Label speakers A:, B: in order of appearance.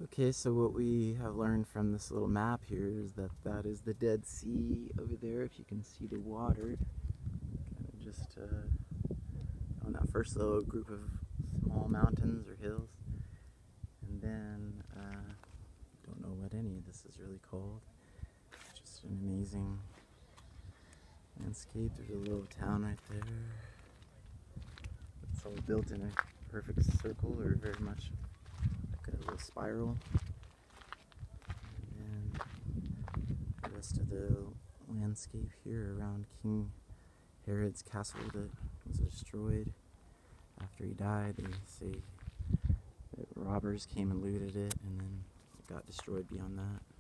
A: Okay, so what we have learned from this little map here is that that is the Dead Sea over there, if you can see the water. Kind of just on that first little group of small mountains or hills. And then, don't know what any of this is really called. It's just an amazing landscape. There's a little town right there. It's all built in a perfect circle, or very much like a little spiral. And then the rest of the landscape here around King Herod's castle that was destroyed after he died. They say that robbers came and looted it, and then it got destroyed beyond that.